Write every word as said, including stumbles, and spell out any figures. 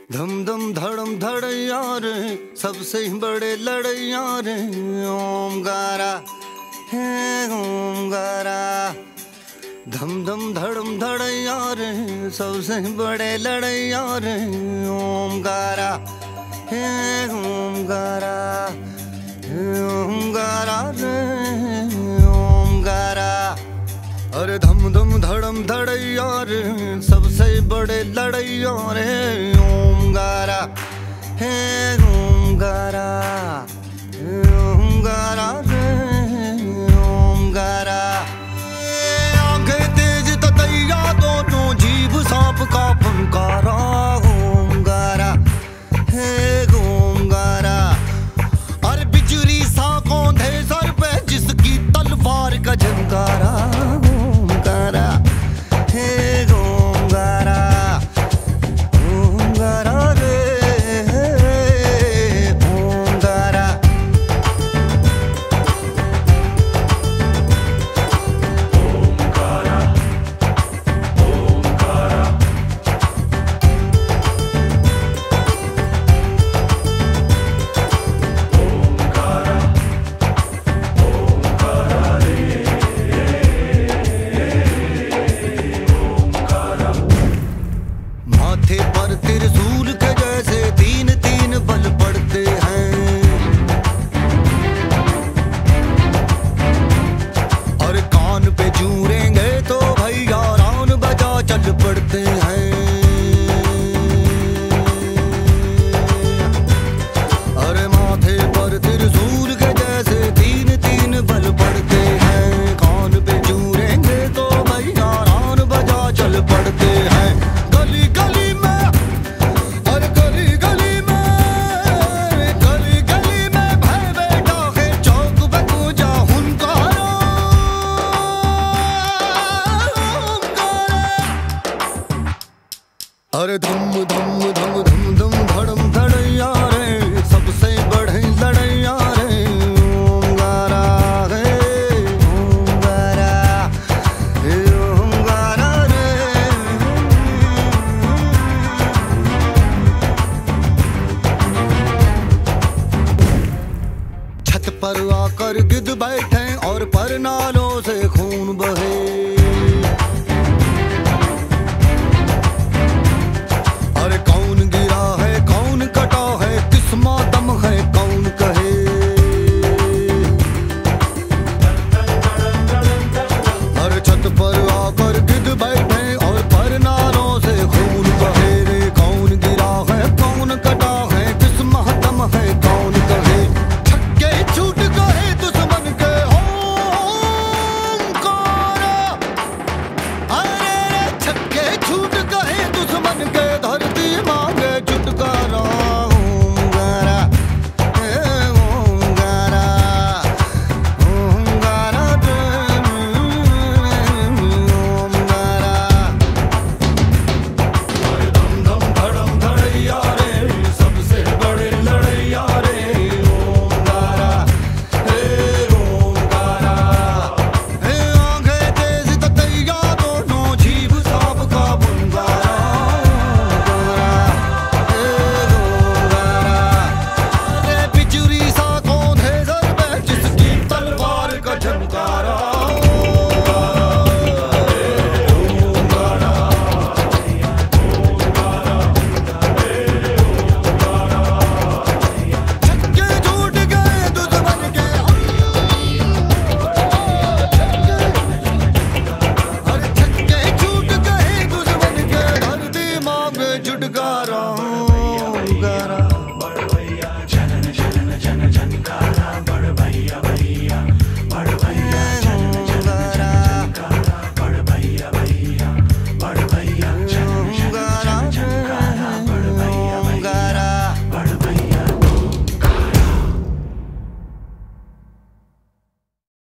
धम धम धड़म धड़ैया रे सबसे बड़े लड़ैया रे ओमकारा है ओमकारा। धम धम धड़म धड़ैया रे सबसे बड़े लड़ैया रे ओमकारा है ओमकारा ओमकारा रे ओमकारा। अरे धम धम धड़म धड़ैया रे सबसे बड़े लड़ैया रे ओमकारा है ओमकारा ओमकारा रे ओमकारा। आंखें तेज ततैया दोनों जीभ सांप का फंकारा ओमकारा है ओमकारा। अरे बिजली सा कौंधे सर पे जिसकी तलवार का झंकारा ओमकारा है ओमकारा ओमकारा रे ओमकारा। माथे पर त्रिशूल के जैसे तीन तीन बल पड़ते हैं और कान पे जूरेंगे तो भैया रान बजा चल पड़ते हैं। अरे माथे पर त्रिशूल के जैसे तीन तीन बल पड़ते हैं, कान पे जूरेंगे तो भैया रान बजा चल पड़ते हैं। गली गली में और गली गली में गली गली में भय बेटा है चौक पे पूजा हुनकारा ओमकारा। अरे धम धम धम धम धम धड़म धड़ैया रे सबसे बड़े लड़ैया रे ओमकारा है ओमकारा हे ओमकारा रे। छत पर आकर गिद्ध बैठे और परनालों से खून बहे।